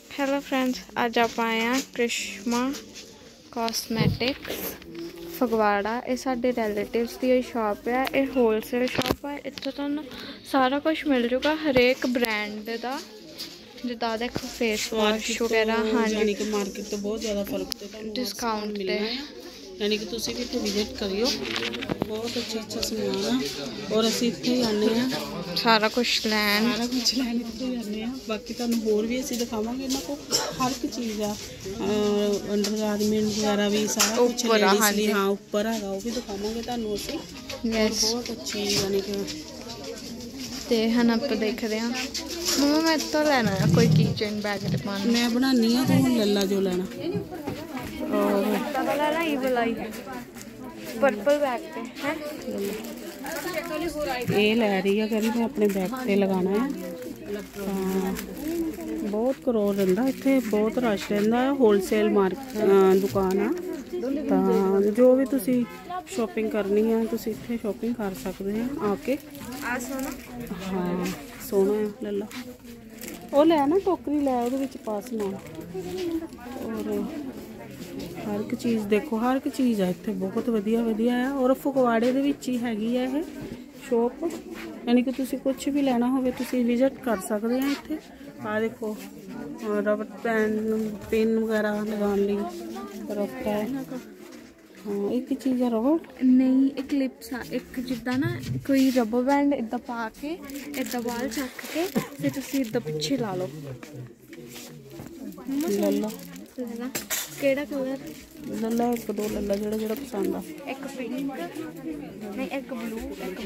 Hello friends, अज आप आए हैं करिश्मा कॉस्मैटिक्स फगवाड़ा। ये साडे रिलेटिव्स की शॉप है, ये होलसेल शॉप है। इत्थे तुहानूं सारा कुछ मिल जूगा हरेक ब्रांड का, जिदा देखो फेस वॉश वगैरह। हाँ जी, कि मार्केट तो बहुत ज़्यादा फर्क है, डिस्काउंट मिलना है। यानी कि तुसी भी इत्थे विजिट करियो, बहुत अच्छा समान है। और असीं इत्थे ही आने हैं सारा कुछ लैन इत्थे ही आने हैं। बाकी तुहानूं होर भी असीं दिखावांगे। इन्हां कोल हर एक चीज़ आ, अंडर गारमेंट वगैरह भी सारा कुछ लेडीज़ लई। हाँ उपर है, वो भी दिखावांगे तुहानूं असीं। बहुत अच्छी यानी कि ते हम आप देखते हैं। मम्मा मैं तो लेना है कोई की चेन बैग ते पाना। मैं बनानी है, तो ले ला जो लेना। और पर्पल बैग पे है, ये लै रही है, कह रही मैं अपने बैग पे लगाना है। बहुत करोड़ रहिंदा इत्थे, बहुत रश रहिंदा है। होलसेल दुकान आ, तो जो भी तुसी शॉपिंग करनी है तुसी इत्थे शॉपिंग कर सकते हैं आके। हाँ सोहना है, ले ला। वो लै ना टोकरी लै, उहदे विच पा समान। और हर एक चीज़ देखो, हर एक चीज़ है इत्थे, बहुत वधिया वधिया है। और फगवाड़े दे विच ही हैगी है ये शॉप। यानी कि तुसी कुछ भी लेना होवे तुसी विजिट कर सकते हैं इत्थे। आ देखो रबर पेन वगैरह लगाने लई रफ है। हाँ एक ही चीज़ है रबर नहीं, एक क्लिप्स आ, एक जिदा ना कोई रबर बैंड इदा पा के इदा वाल चक के फिर तुसी इदा पिछे ला लो। ले लो, केड़ा कलर ले ला, एक दो ले ला जेड़ा जेड़ा पसंद आ। एक पिंक नहीं, एक ब्लू, एक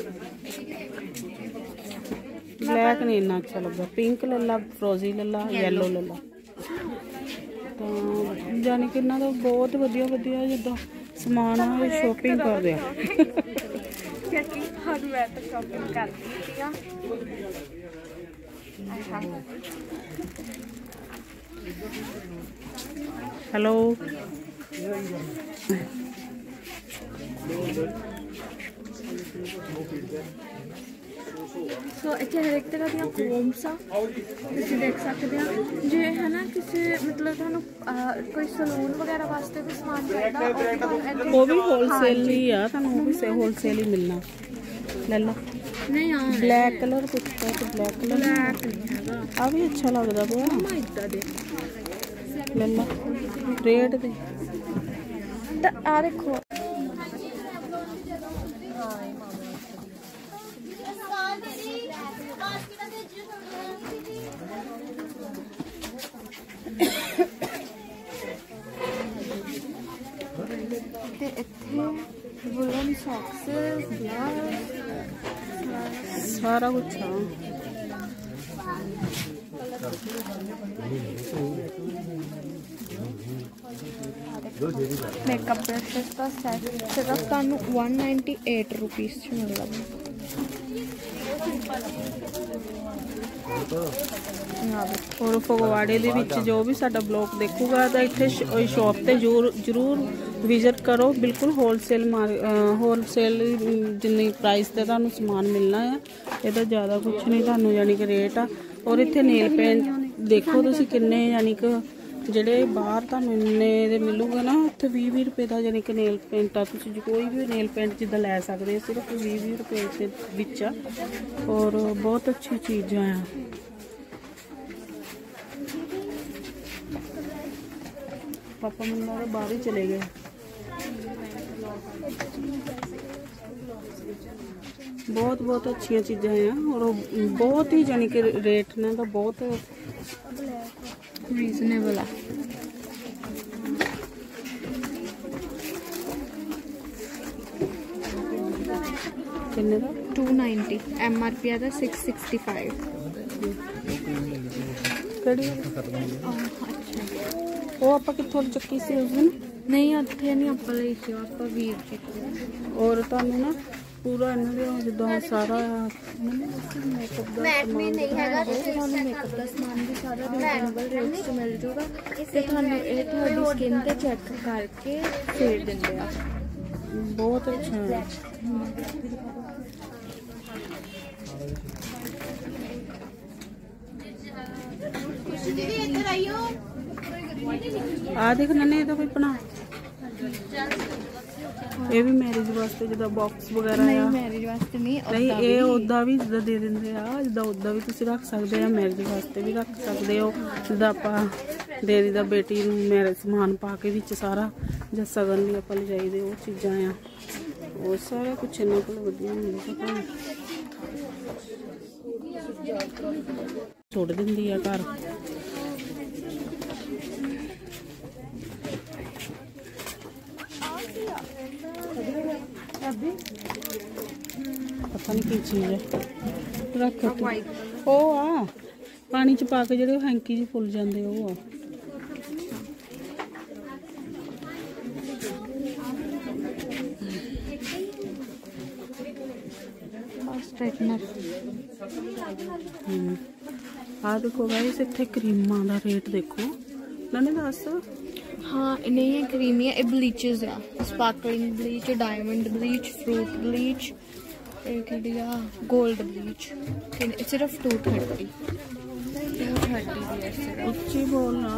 ब्लैक नहीं इन्ना अच्छा लगता। पिंक ले ला, फ्रोजी ले ला, येलो ले ला। तो यानी कि इन्ना तो बहुत वधिया वधिया जिद्दां समान आ, शॉपिंग कर रहे क्योंकि हर मैं तो शॉपिंग करती हूँ। हेलो सो इतने हर एक तरह दी कोम्स आ, तुसीं देख सकते हैं। जे है ना किसी मतलब तुहानूं कोई सलून वगैरह वास्ते भी समान चाहिदा, वो भी होलसेल ही आ, तुहानूं वो भी होलसेल ही मिलना। ले लो। नहीं हाँ ब्लैक कलर पुछता तो ब्लैक कलर नहीं हैगा, आ भी अच्छा लगदा पिया। मम्मा इदा दे ले लो, रेट दे तो आ देखो। ते इत्थे वुलन सॉक्सेस, ग्लव्स, सारा कुछ आ। मेकअप ब्रशेस का सेट सिर्फ तुहानूं 198 रुपीज़ च मिलदा। और फगवाड़े दे विच जो भी साडा ब्लॉग देखूगा तो इत्थे शॉप ते जरूर विजिट करो। बिल्कुल होलसेल जिन्नी प्राइस ते तुहानूं समान मिलना है, इहदा ज़्यादा कुछ नहीं तुहानूं यानी कि रेट आ। और इत्थे नेल पेंट देखो तुसीं किन्ने, यानी कि ਜਿਹੜੇ ਬਾਹਰ ਤੁਹਾਨੂੰ ਇੰਨੇ ਦੇ ਮਿਲੂਗੇ ਨਾ, ਉੱਥੇ 20-20 ਰੁਪਏ ਦਾ ਯਾਨੀ ਕਿ ਨੇਲ ਪੇਂਟ ਆ। ਤੁਸੀਂ ਕੋਈ ਵੀ ਨੇਲ ਪੇਂਟ ਜਿੱਦਾਂ ਲੈ ਸਕਦੇ ਹੋ, ਸਿਰਫ 20-20 ਰੁਪਏ ਦੇ ਵਿੱਚ ਆ। ਔਰ ਬਹੁਤ ਅੱਛੀ ਚੀਜ਼ਾਂ ਆ। ਪਾਪਾ ਮੈਨੂੰ ਲੱਗਦਾ ਬਾਹਰ ਹੀ ਚਲੇ ਗਏ। बहुत बहुत अच्छी चीज़ां हैं और बहुत ही यानी कि रेट ने तो बहुत रीजनेबल है। किन्ने दा 290, MRP है 665। कड़ी वो आप कितों चुकी सी उस दिन? नहीं उत्थे नहीं आप ली थी, आप वीर जी। और तुहानूं ना पूरा इन्हां जिद्दां सारा मैट में नहीं हैगा, तुहानूं मेकअप दा समान भी सारा रीजनेबल रेट च मिल जूगा। ते तुहानूं इह तुहाडी स्किन ते चेक करके फेर दिंदे आ। बहुत अच्छा है। ਆ ਦੇਖ ਨਨੇ ਇਹਦਾ ਕੋਈ ਬਣਾ ਇਹ ਵੀ ਮੈਰਿਜ ਵਾਸਤੇ ਜਿੱਦਾਂ ਬਾਕਸ ਵਗੈਰਾ ਨਹੀਂ ਆ ਮੈਰਿਜ ਵਾਸਤੇ ਨਹੀਂ ਨਹੀਂ ਇਹ ਉਦਾਂ ਵੀ ਜਿੱਦਾਂ ਦੇ ਦਿੰਦੇ ਆ ਜਿੱਦਾਂ ਉਦਾਂ ਵੀ ਤੁਸੀਂ ਰੱਖ ਸਕਦੇ ਆ ਮੈਰਿਜ ਵਾਸਤੇ ਵੀ ਰੱਖ ਸਕਦੇ ਹੋ ਜਿੱਦਾਂ ਆਪਾਂ ਦੇ ਦੀ ਦਾ ਬੇਟੀ ਨੂੰ ਮੈਰਿਜ ਸਮਾਨ ਪਾ ਕੇ ਵਿੱਚ ਸਾਰਾ ਜਾਂ ਸਗਨ ਲਈ ਆਪਾਂ ਲਿਜਾਈਦੇ ਉਹ ਚੀਜ਼ਾਂ ਆ ਉਹ ਸਾਰਾ ਕੁਛ ਇਹਨਾਂ ਕੋਲ ਵਧੀਆ ਮਿਲਦਾ ਛੋੜ ਦਿੰਦੀ ਆ ਘਰ पता नहीं की चीज है रख ओ आ पानी च पा के जेडे हैंकी जी फुल जाते वो आ देखो गाइस इत्थे क्रीमां दा रेट देखो नने दस हाँ नहीं है क्रीमी है ब्लीचेस है sparkling bleach diamond bleach fruit bleach gold bleach सिर्फ 230 उच्ची बोलना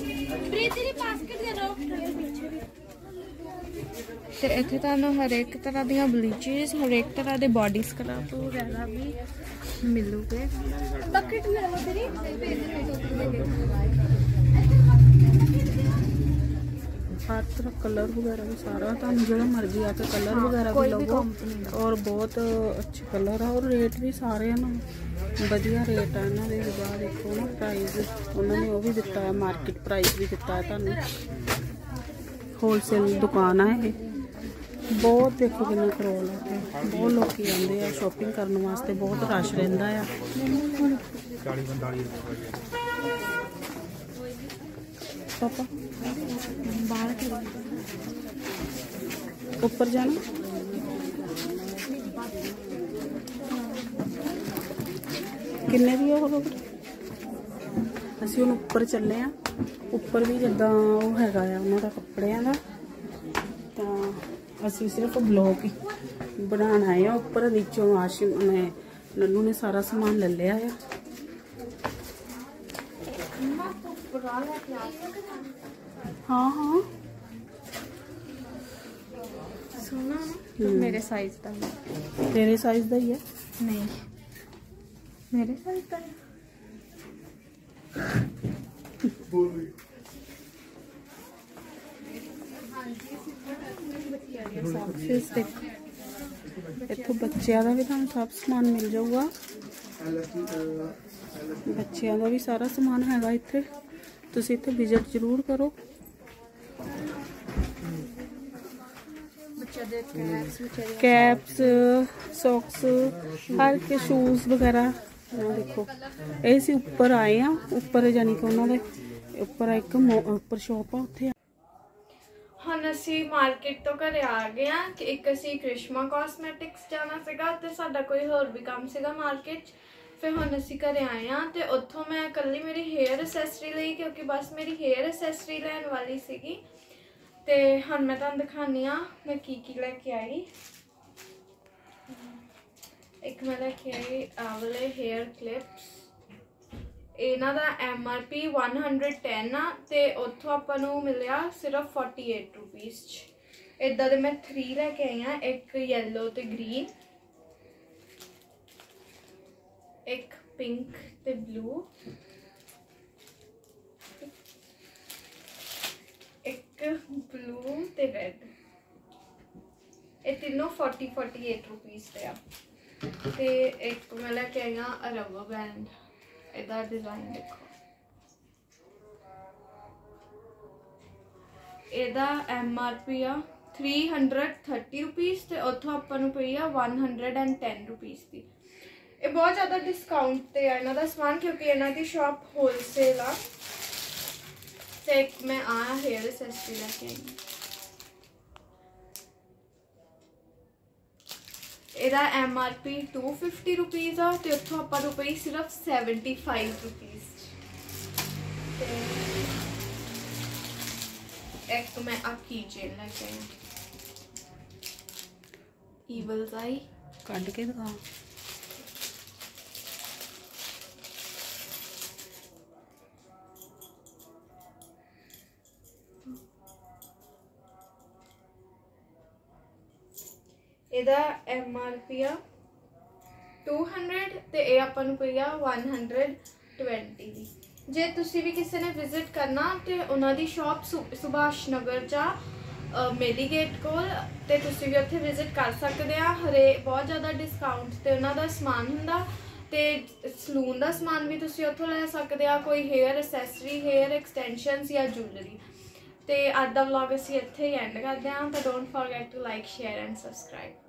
ਤੇ ਇੱਥੇ ਤੁਹਾਨੂੰ ਹਰੇਕ ਤਰ੍ਹਾਂ ਦੀਆਂ ਬਲੀਚਸ ਹਰੇਕ ਤਰ੍ਹਾਂ ਦੇ ਬਾਡੀ ਸਕਰਬ ਵਗੈਰਾ ਵੀ ਮਿਲੂਗੇ ਬਕਟ ਵੀ ਲਓ ਤੇਰੀ हर तरह कलर वगैरह भी सारा जो मर्जी आके कलर वगैरह भी लवो और बहुत अच्छे कलर है और रेट भी सारे ना वधिया रेट है इन्होंने बाहर देखो ना प्राइस उन्होंने वो भी दिता है मार्केट प्राइस भी दिता है तुहानू होलसेल दुकान है ये बहुत देखो कितना करोल है बहुत लोग आते हैं शॉपिंग करने वास्ते बहुत रश रहिंदा है पापा ऊपर जाना किन्ने दी हो असीं हुण उपर चले आ उपर भी जिद्दां ओह हैगा आ उन्हां दा कपड़ियां दा तां असीं सिर्फ ब्लॉक ही बनाना है उपर नीचों आशिम ने नन्नू ने सारा समान ले लिया है हाँ हाँ सोना तो मेरे साइज का तेरे साइज का ही है नहीं मेरे साइज का है इत्थों बच्चों का भी तुहानू सब समान मिल जाऊगा बच्चों का भी सारा समान हैगा इत्थे तुसीं इत्थे विजिट जरूर करो कैप्स सॉक्स हर के शूज वगैरह देखो ये सी उपर आए हैं उपर जानी कि उन्होंने उपर एक उपर शॉप है उत्थे ਹੁਣ ਅਸੀਂ ਮਾਰਕੀਟ ਤੋਂ ਘਰੇ ਆ ਗਏ ਆ ਕਿ ਇੱਕ ਅਸੀਂ ਕ੍ਰਿਸ਼ਮਾ ਕਾਸਮੈਟਿਕਸ ਜਾਣਾ ਸੀਗਾ ਤੇ ਸਾਡਾ ਕੋਈ ਹੋਰ ਵੀ ਕੰਮ ਸੀਗਾ ਮਾਰਕੀਟ 'ਚ ਫਿਰ ਹੁਣ ਅਸੀਂ ਘਰੇ ਆਏ ਆ ਤੇ ਉੱਥੋਂ ਮੈਂ ਇਕੱਲੀ ਮੇਰੀ ਹੇਅਰ ਐਸੈਸਰੀ ਲਈ ਕਿਉਂਕਿ ਬਸ ਮੇਰੀ ਹੇਅਰ ਐਸੈਸਰੀ ਲੈਣ ਵਾਲੀ ਸੀਗੀ ਤੇ ਹੁਣ ਮੈਂ ਤੁਹਾਨੂੰ ਦਿਖਾਉਂਦੀ ਆ ਮੈਂ ਕੀ ਲੈ ਕੇ ਆਈ ਇੱਕ ਮੈਂ ਲੈ ਕੇ ਆਈ ਆਹ ਵਾਲੇ ਹੇਅਰ ਕਲਿਪਸ इन्हां दा MRP 110 आ ते उत्थों आपां नूं मिलिया सिर्फ 48 रुपीज़ च इदां दे मैं 3 लैके आई हाँ एक येलो ते ग्रीन एक पिंक ते ब्लू एक ब्लू ते रेड ये तीनों 48 रुपीज़ ते आ ते एक मैं लैके आई हाँ रबर बैंड इधर डिजाइन देखो इहदा MRP आ 330 रुपीज़ ते उत्थों आपां नूं पई आ 110 रुपीज़ दी ये बहुत ज़्यादा डिस्काउंट ते है इन्हां दा समान क्योंकि इन्हां दी शॉप होलसेल आ ते एक मैं आ हेयर एक्सेसरी लैके आई इहदा MRP 250 रुपीज़ आ ते उत्थों आपां नूं पई सिर्फ 75 रुपीज़ ते एक मैं आ की चेन लैके आई ईवल्स आई कट के दिखा ਇਹਦਾ MRP ਆ 200 ਤੇ ਇਹ ਆਪਾਂ ਨੂੰ ਪਈ ਆ 120 ਦੀ। ਜੇ ਤੁਸੀਂ ਵੀ ਕਿਸੇ ਨੇ ਵਿਜ਼ਿਟ ਕਰਨਾ ਤੇ ਉਹਨਾਂ ਦੀ ਸ਼ਾਪ ਸੁਭਾਸ਼ ਨਗਰ 'ਚ ਆ ਮੇਲੀ ਗੇਟ ਕੋਲ, ਤੇ ਤੁਸੀਂ ਵੀ ਉੱਥੇ ਵਿਜ਼ਿਟ ਕਰ ਸਕਦੇ ਆ। ਬਹੁਤ ਜ਼ਿਆਦਾ ਡਿਸਕਾਊਂਟ ਤੇ ਉਹਨਾਂ ਦਾ ਸਮਾਨ ਹੁੰਦਾ, ਤੇ ਸਲੂਨ ਦਾ ਸਮਾਨ ਵੀ ਤੁਸੀਂ ਉੱਥੋਂ ਲੈ ਸਕਦੇ ਆ, ਕੋਈ ਹੇਅਰ ਅਸੈਸਰੀ, ਹੇਅਰ ਐਕਸਟੈਂਸ਼ਨਸ ਜਾਂ ਜੁਐਲਰੀ। ਤੇ ਅੱਜ ਦਾ ਵਲੌਗ ਅਸੀਂ ਇੱਥੇ ਹੀ ਐਂਡ ਕਰਦੇ ਹਾਂ। ਤਾਂ don't forget to like, share and subscribe.